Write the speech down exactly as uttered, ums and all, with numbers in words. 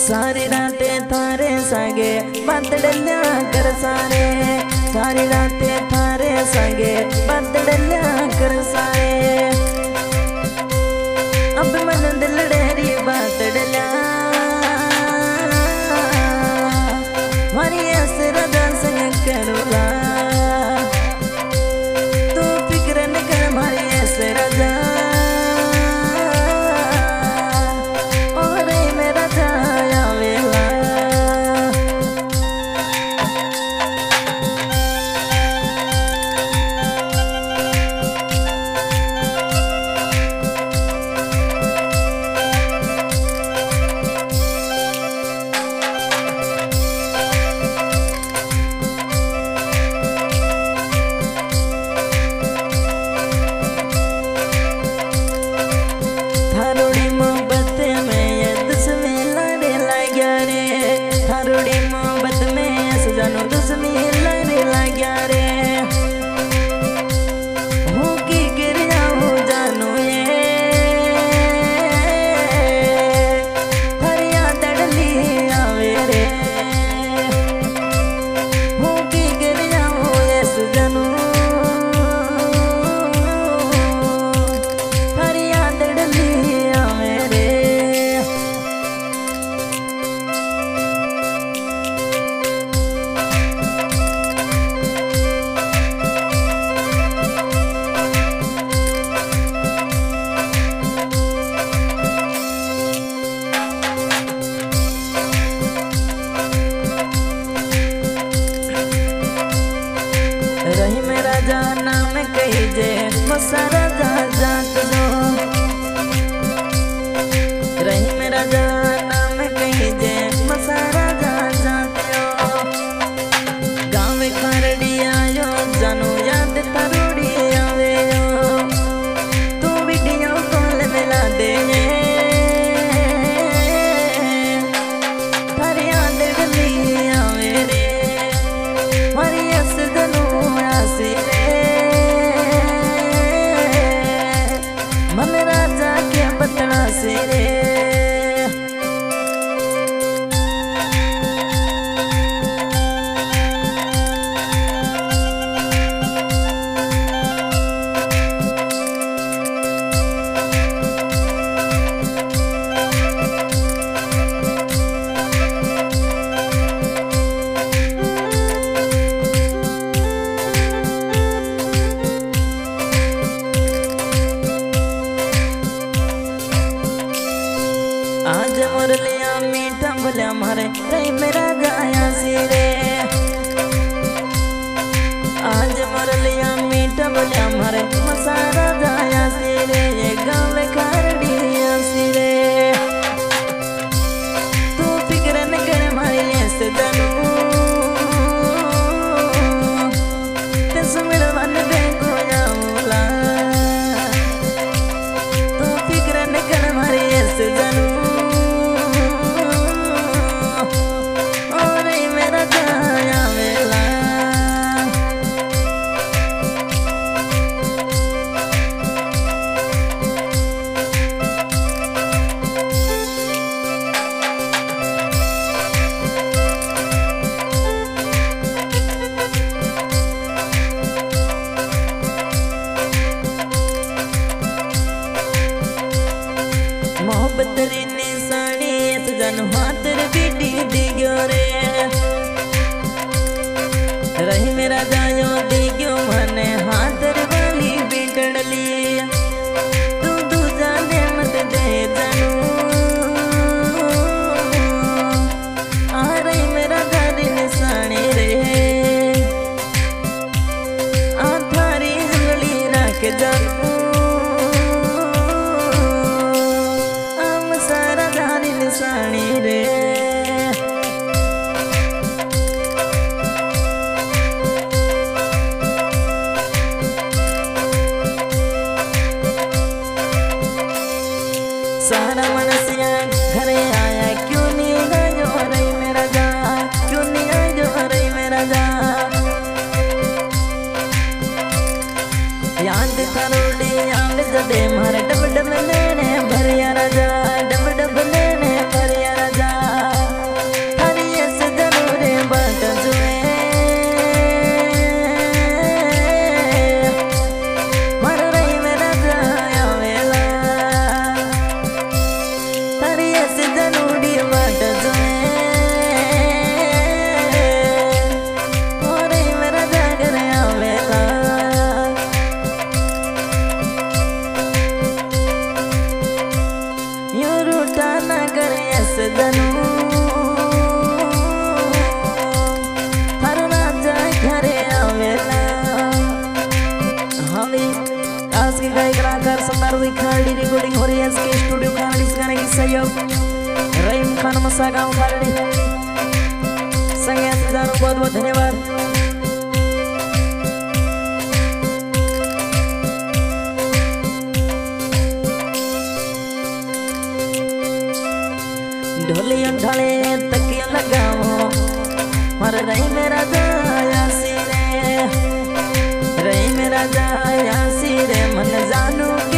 सारी रातें थारे संगे बदड़ल्या कर सारे, सारी रातें थारे संगे बदड़ल्या कर सारे। अब मन दिलड़ेरी बदड़ल्या मारी ऐसे राजा संग करूला, तू फिक्र न कर मारी ऐसे राजा। रही मेरा जाना में कही जे मसारा जा जात दो, रही मेरा जाना में कही जे मसारा जा जात दो। गाँव खरड़ी आयो जानू याद तरोड़ी आवे यो, तू वीडियो कॉल मिला दे थारी याद डली आवे रे, मारी ऐस जनू मन राजा के बतला से रे। आज मुरलिया मीठा बोलिया मारे रही मेरा गाया सिरे, आज मुरलिया मीठा बोलिया मारे मसारा गाया सिरे, ये गाँव खरड़िया सिरे। तू फिक्र न कर मारी ऐसे जानू, तेस मिलवन देखो जाऊला, तू फिक्र न कर मारी ऐसे जानू। मोहब्बत री निशानी जानू हाथ बीटी दिग्यो रे, रही मेरा जायो दिग्यो मने हाथ वाली बिगड़ली, तू दूजा ने मत दे जानू। आ रही मेरा गाड़ी निशानी रे, आ थारी हंगली रख जानू, निशानी रे। सारा मनसिया घरे आया क्यों नहीं आयो रही मेरा जा, क्यों नहीं आयो रही मेरा जा। याद करोड़ी याद जदे मारे डब डब लेने भरिया राजा, डब डब लेने भरिया राजा। से जानू थारो राजा घरे आवेला। हमें आज के गायक कलाकार सरदार भाई खाड़ी रिकॉर्डिंग हो रही है इसके स्टूडियो खाड़ी। इस गाने की सहयोग रहीम खान मसा गाँव खाड़ी संगे जानू बहुत बहुत धन्यवाद। ढोलिया ढाले तकिया लगाओ मर रही मेरा जाया सिरे रही मेरा जाया सिरे मन जानू